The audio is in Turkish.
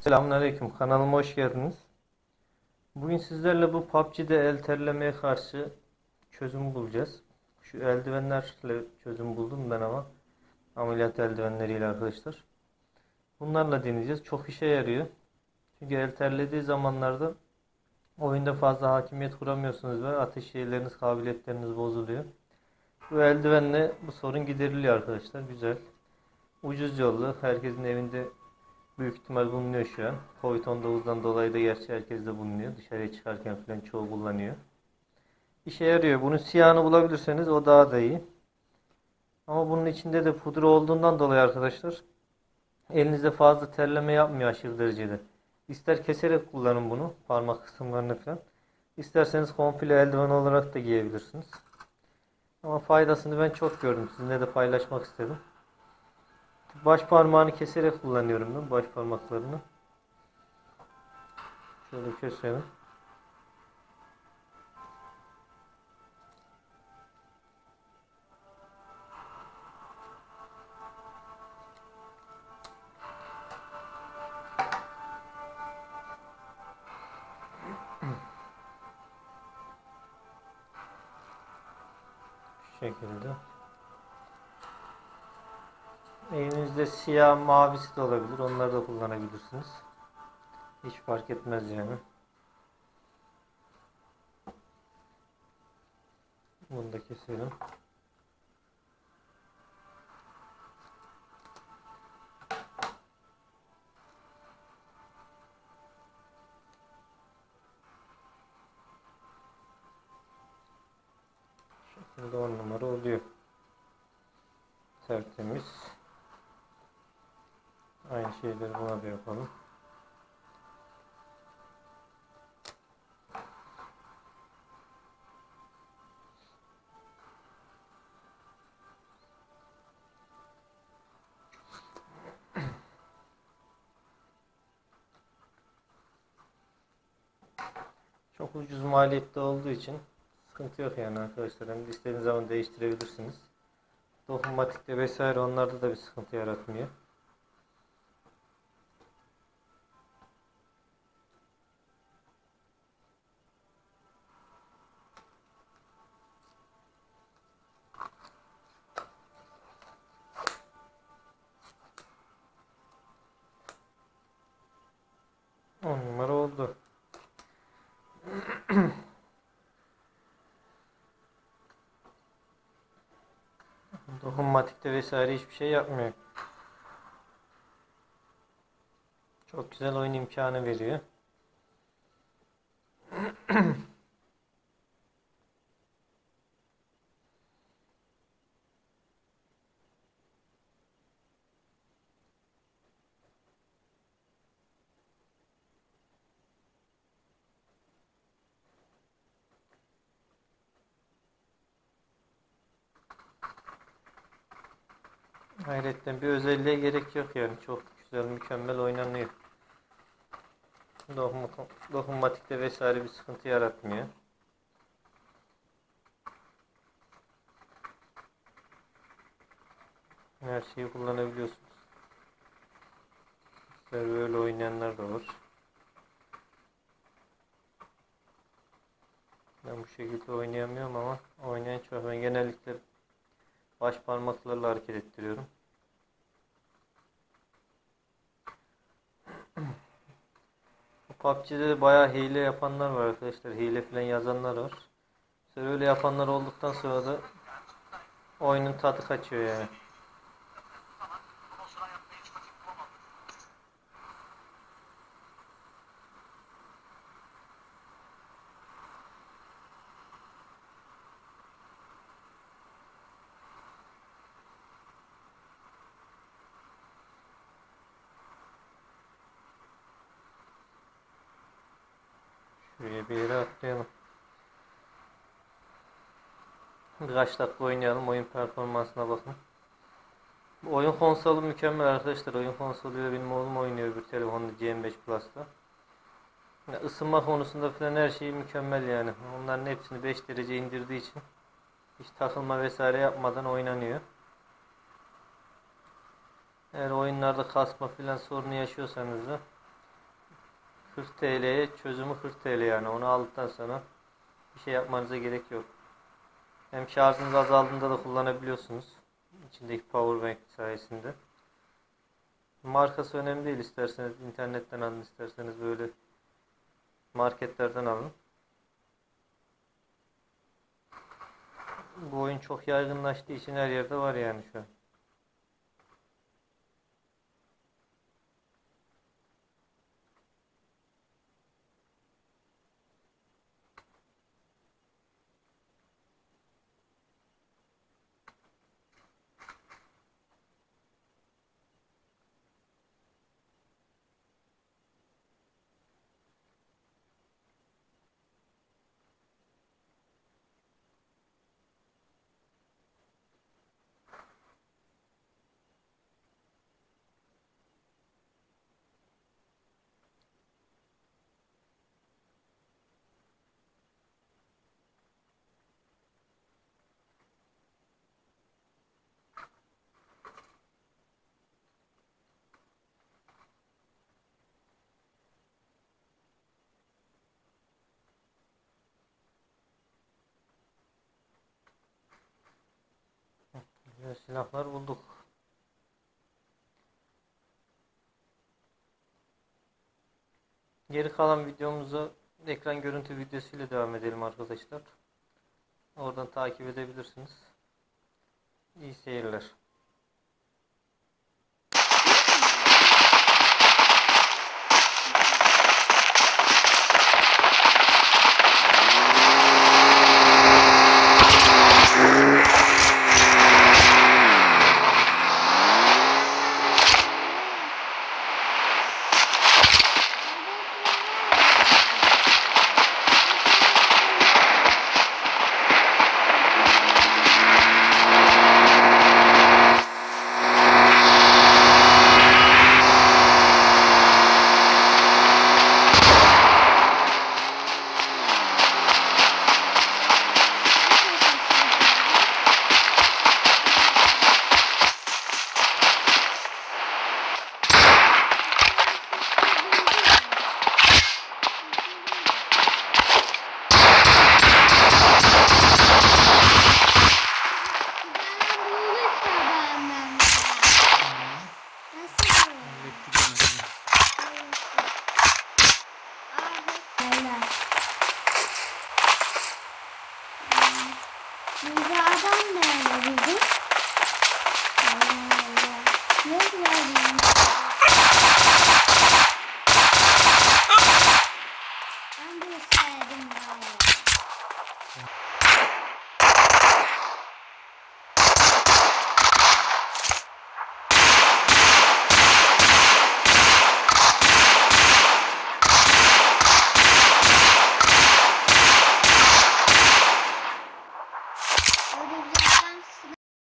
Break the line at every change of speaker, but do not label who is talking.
Selamünaleyküm. Kanalıma hoş geldiniz. Bugün sizlerle bu PUBG'de el terlemeye karşı çözüm bulacağız. Şu eldivenlerle çözüm buldum ben ama. Ameliyat eldivenleriyle arkadaşlar. Bunlarla deneyeceğiz. Çok işe yarıyor. Çünkü el terlediği zamanlarda oyunda fazla hakimiyet kuramıyorsunuz ve ateş şeyleriniz, kabiliyetleriniz bozuluyor. Bu eldivenle bu sorun gideriliyor arkadaşlar. Güzel. Ucuz yollu. Herkesin evinde büyük ihtimal bulunuyor şu an. Covid-19'dan dolayı da gerçi herkes de bulunuyor. Dışarıya çıkarken falan çoğu kullanıyor. İşe yarıyor. Bunun siyahını bulabilirseniz o daha da iyi. Ama bunun içinde de pudra olduğundan dolayı arkadaşlar elinizde fazla terleme yapmıyor aşırı derecede. İster keserek kullanın bunu parmak kısımlarını falan. İsterseniz komple eldiven olarak da giyebilirsiniz. Ama faydasını ben çok gördüm. Sizinle de paylaşmak istedim. Baş parmağını keserek kullanıyorum ben. Baş parmaklarını. Şöyle keselim. Şu şekilde. Elinizde siyah mavisi de olabilir. Onları da kullanabilirsiniz. Hiç fark etmez yani. Bunu da keselim. Şimdi 10 numara oluyor. Tertemiz. Aynı şeyleri buna da yapalım. Çok ucuz maliyette olduğu için sıkıntı yok yani arkadaşlar. Hem de istediğiniz zaman değiştirebilirsiniz. Dokunmatikte vesaire onlarda da bir sıkıntı yaratmıyor. On numara oldu. Dokunmatikte vesaire hiçbir şey yapmıyor. Çok güzel oyun imkanı veriyor. Hayretten bir özelliğe gerek yok yani. Çok güzel, mükemmel oynanıyor. Dokunmatikte vesaire bir sıkıntı yaratmıyor. Her şeyi kullanabiliyorsunuz. Böyle oynayanlar da var. Ben bu şekilde oynayamıyorum ama oynayan çok. Ben genellikle baş parmaklarla hareket ettiriyorum. Bu PUBG'de de bayağı hile yapanlar var arkadaşlar. Hile falan yazanlar var. İşte öyle yapanlar olduktan sonra da oyunun tadı kaçıyor yani. Şuraya bir yere atlayalım. Birkaç dakika oynayalım. Oyun performansına bakın. Bu oyun konsolu mükemmel arkadaşlar. Oyun konsoluyla benim oğlum oynuyor bir telefonda GM5 Plus'ta. Yani ısınma konusunda falan her şey mükemmel yani. Onların hepsini 5 derece indirdiği için hiç takılma vesaire yapmadan oynanıyor. Eğer oyunlarda kasma filan sorunu yaşıyorsanız da 40 TL'ye çözümü 40 TL, yani onu aldıktan sonra bir şey yapmanıza gerek yok. Hem şarjınız azaldığında da kullanabiliyorsunuz. İçindeki powerbank sayesinde. Markası önemli değil. İsterseniz internetten alın, isterseniz böyle marketlerden alın. Bu oyun çok yaygınlaştığı için her yerde var yani şu an. Güzel silahlar bulduk. Geri kalan videomuza ekran görüntü videosuyla devam edelim arkadaşlar. Oradan takip edebilirsiniz. İyi seyirler.